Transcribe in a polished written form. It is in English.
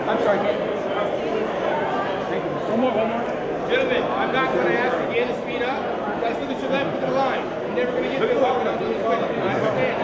I'm sorry, Kate. Thank you. One more. Gentlemen, I'm not going to ask again to speed up. You guys look at your left of the line. You're never going to get there walking on this quickly. I understand.